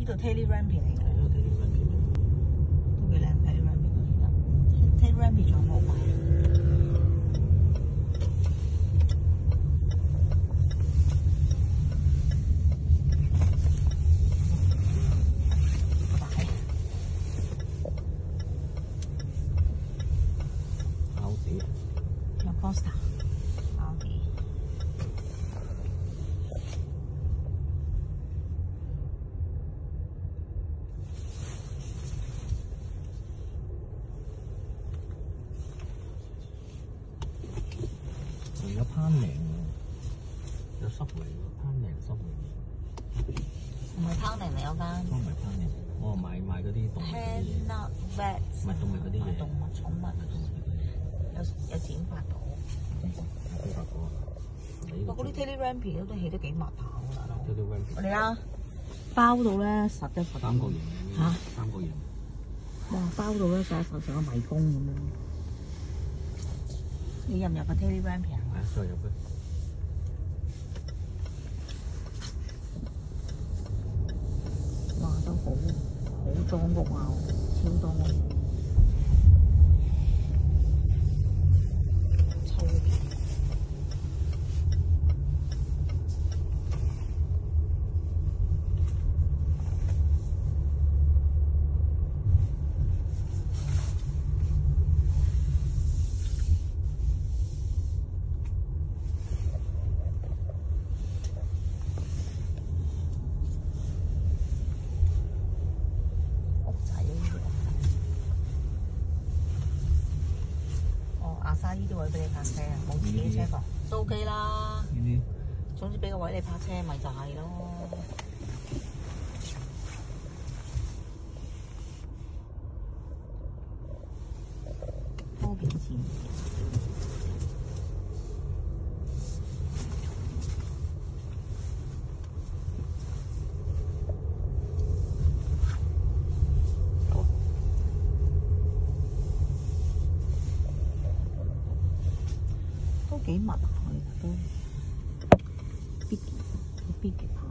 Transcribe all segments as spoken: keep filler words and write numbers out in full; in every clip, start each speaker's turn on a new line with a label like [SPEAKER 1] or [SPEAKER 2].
[SPEAKER 1] 呢度 Telerampi 嚟嘅。
[SPEAKER 2] 係咯 ，Telerampi
[SPEAKER 1] 都幾靚 Telerampi 嗰啲。Telerampi 仲有冇賣？有 Costa， 奧迪。
[SPEAKER 2] 仲有攀名喎，有濕嚟喎，攀名濕嚟。
[SPEAKER 1] 唔係攀名嚟嗰間。
[SPEAKER 2] 都唔係攀名，我賣賣嗰啲動物嗰啲嘢。
[SPEAKER 1] Not vet。
[SPEAKER 2] 唔係動物嗰啲嘢。
[SPEAKER 1] 動物寵物。有有剪髮到。
[SPEAKER 2] 剪髮到啊！
[SPEAKER 1] 我嗰啲 Telerampi 都起得幾密下喎，大佬。
[SPEAKER 2] Telerampi。
[SPEAKER 1] 我哋啦，包到咧實一實。
[SPEAKER 2] 三角形
[SPEAKER 1] 嚇！
[SPEAKER 2] 三角形。
[SPEAKER 1] 哇！包到咧實一實成個迷宮咁樣。你入唔入個 Telerampi 啊？
[SPEAKER 2] 係啊，再入去。
[SPEAKER 1] 哇！都好好裝屋啊，超裝屋。抽片。呢啲位俾你泊車啊，冇自己車房都 OK 啦。
[SPEAKER 2] 呢
[SPEAKER 1] 啲總之俾個位你泊車，咪就係咯。多幾錢？都幾密啊！其實都必必極下。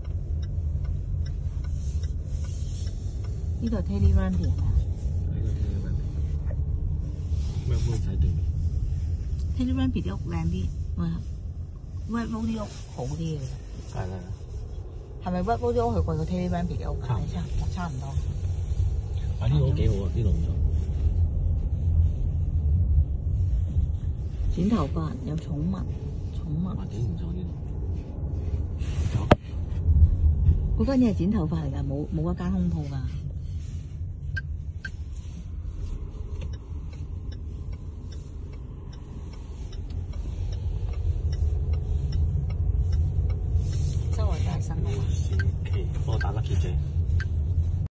[SPEAKER 1] 呢度係 Telerampi 係咪啊？
[SPEAKER 2] 係個 Telerampi。咩屋仔對面
[SPEAKER 1] ？Telerampi 啲屋靚啲，喂 ，Redwood 啲屋好啲嘅。
[SPEAKER 2] 係啦。係
[SPEAKER 1] 咪 Redwood 啲屋係貴過 Telerampi 啲屋㗎？差差唔多。
[SPEAKER 2] 啊！呢度幾好啊，呢度唔錯。
[SPEAKER 1] 剪頭髮有寵物，寵物。
[SPEAKER 2] 環境唔錯呢
[SPEAKER 1] 度。嗰間嘢係剪頭髮嚟㗎，冇冇一間空鋪㗎。周圍都係新屋。
[SPEAKER 2] 幫我打粒結啫。